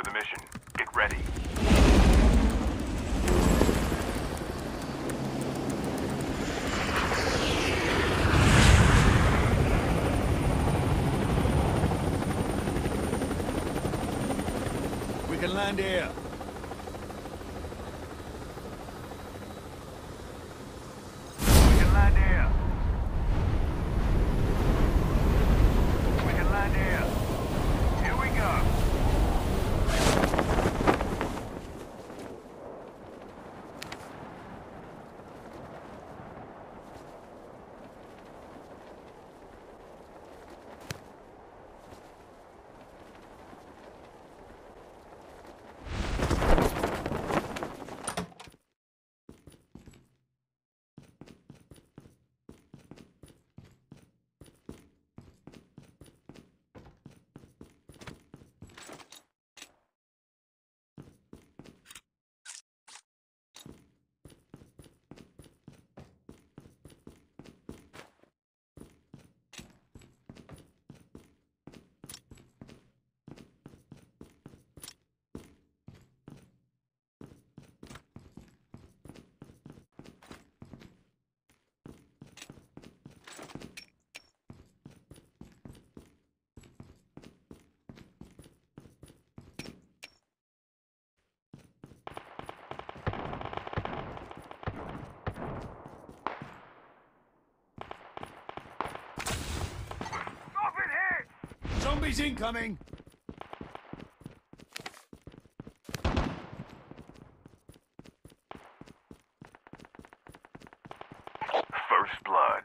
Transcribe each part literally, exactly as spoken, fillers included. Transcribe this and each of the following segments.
the mission. Get ready. We can land here. We can land here. We can land here. Here we go. Zombies incoming! First blood.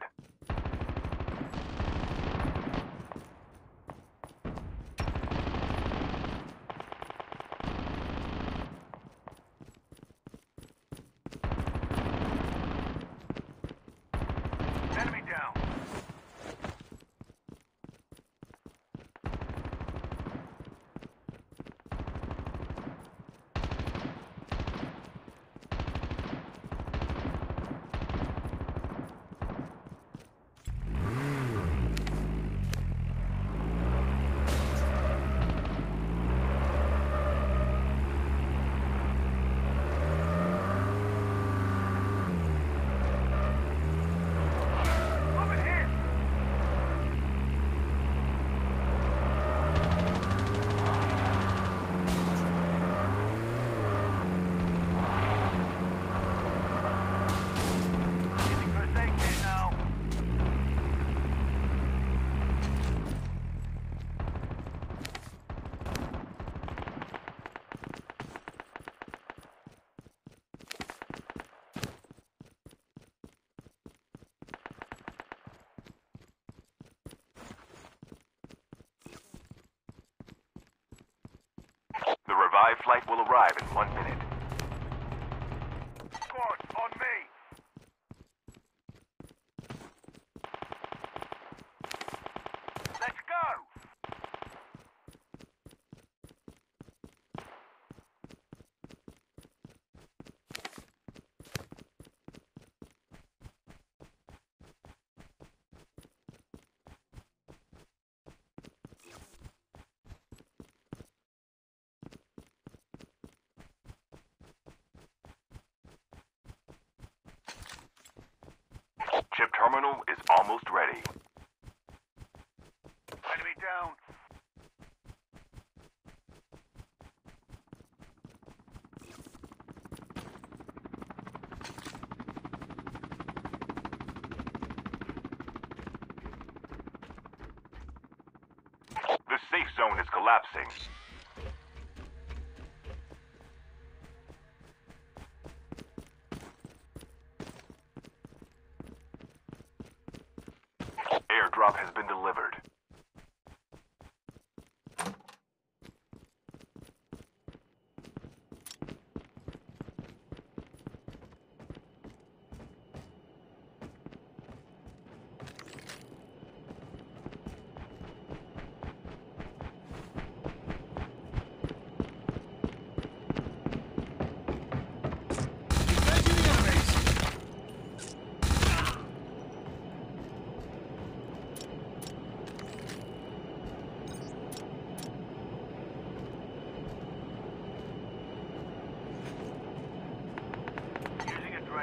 Enemy down. The revived flight will arrive in one minute. Squad, on me! Let's go! Chip terminal is almost ready. Enemy down. The safe zone is collapsing. Airdrop has been delivered.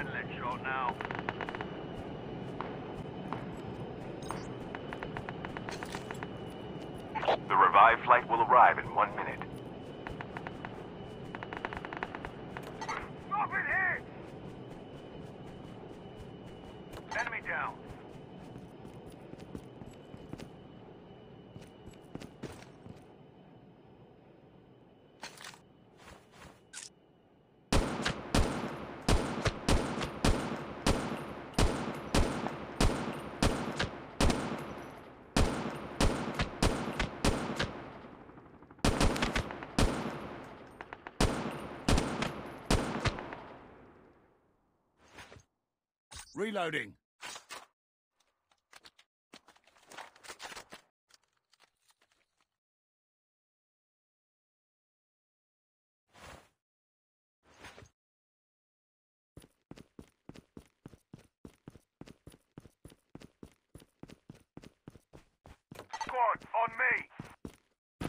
adrenaline shot now. The revived flight will arrive in one minute. Stop it here! Enemy down. Reloading. Squad, on me!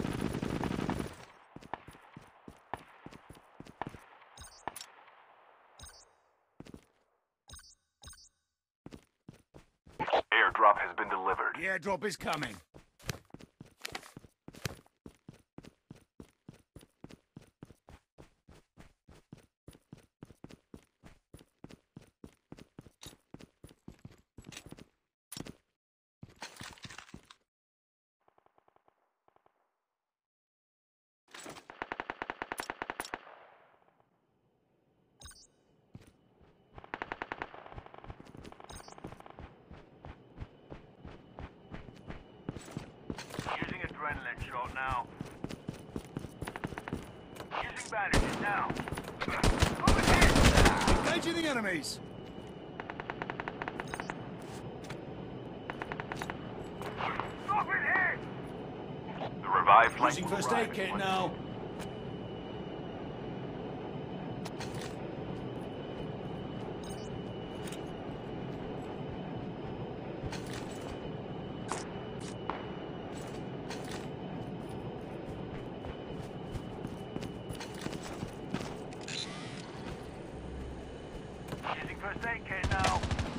Airdrop has been delivered. The airdrop is coming. Using adrenaline shot now. Using bandages now. Over here! Engaging the enemies. Stop it here! The revived flight Using will first arrive aid in kit one now. minute. Using first aid kit now.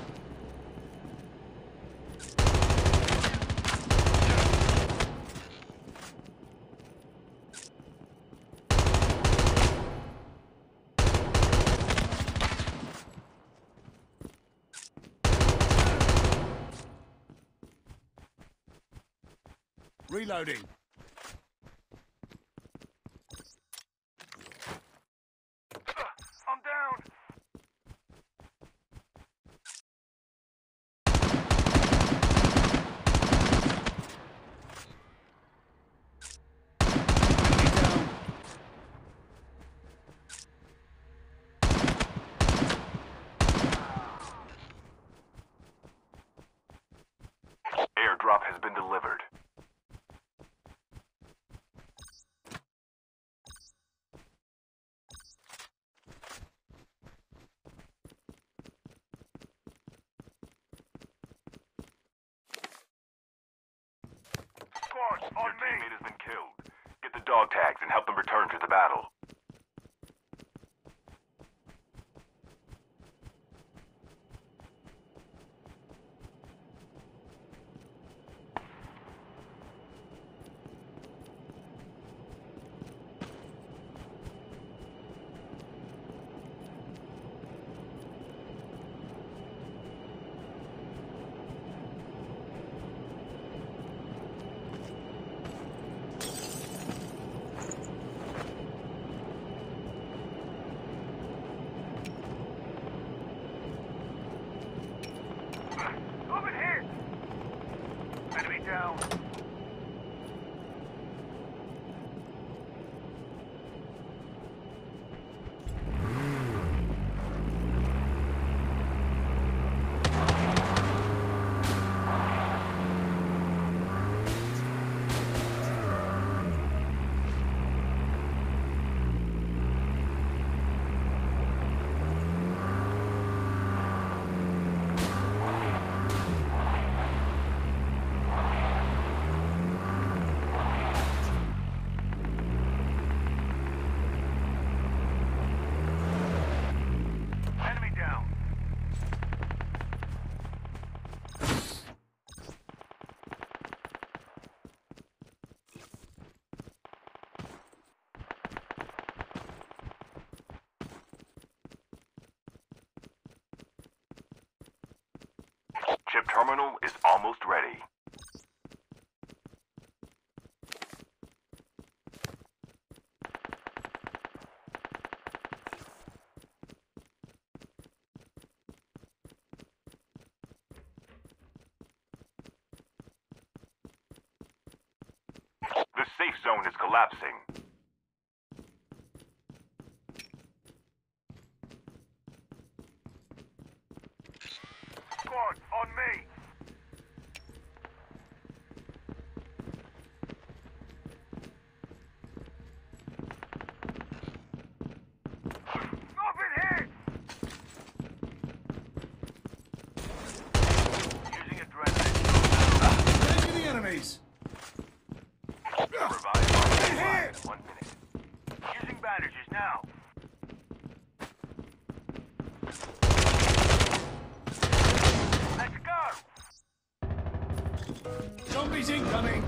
Reloading. I'm down. Down. Airdrop has been delivered. Squad, Your on me! teammate has been killed. Get the dog tags and help them return to the battle. terminal is almost ready. The safe zone is collapsing. Squad, on me. Stop it here! Using adrenaline. Engaging the enemies. Revive flight will Here! arrive in one minute. Using bandages now. Let's go! Zombies incoming.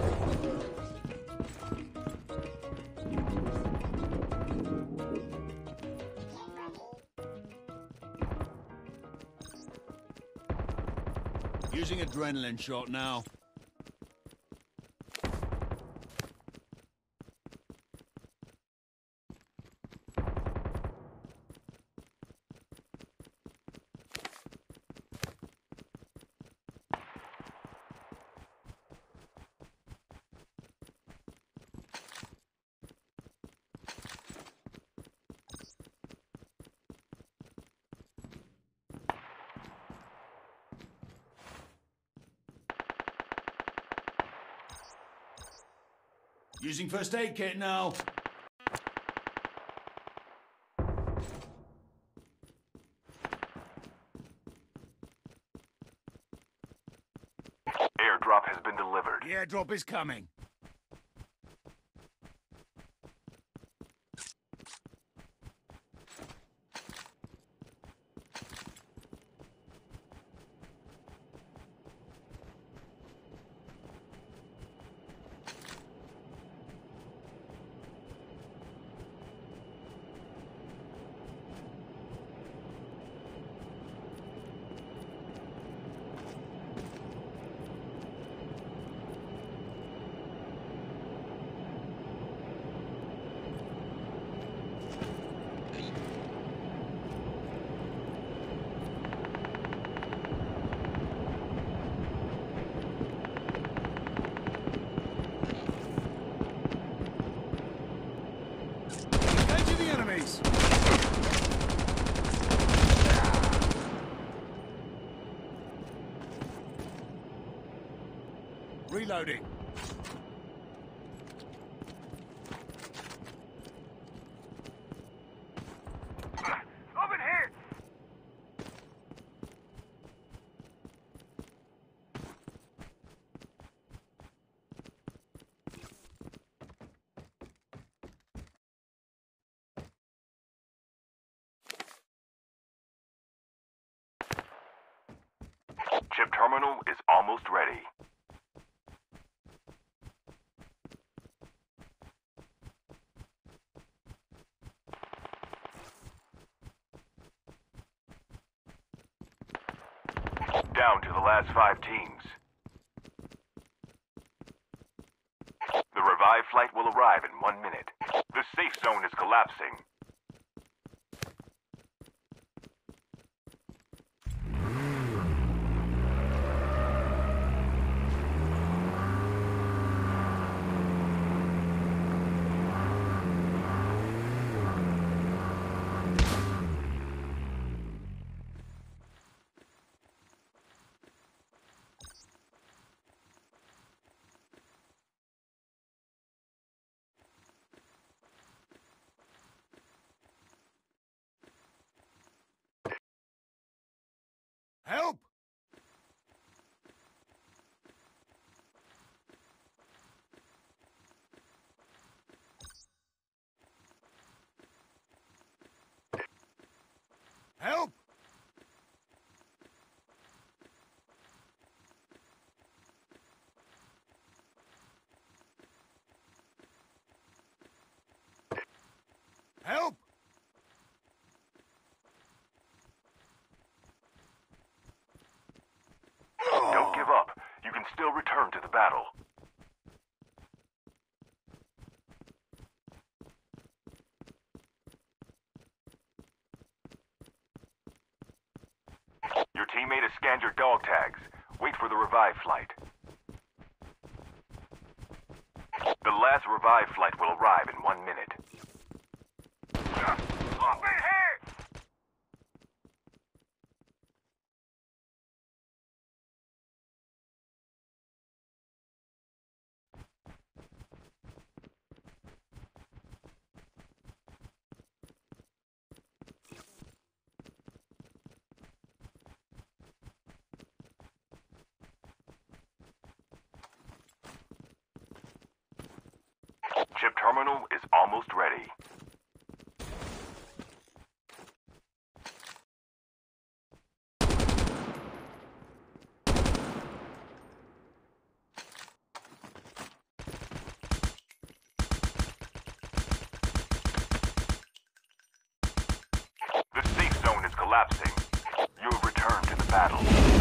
Using adrenaline shot now. Using first aid kit now. Airdrop has been delivered. The airdrop is coming. Engaging the enemies. Reloading. Over here! Chip terminal is almost ready. Down to the last five teams. The revive flight will arrive in one minute. The safe zone is collapsing. Help! Help! Help! still return to the battle. Your teammate has scanned your dog tags. Wait for the revive flight. The last revive flight will arrive in one minute. Up ahead! Chip terminal is almost ready. The safe zone is collapsing. You have returned to the battle.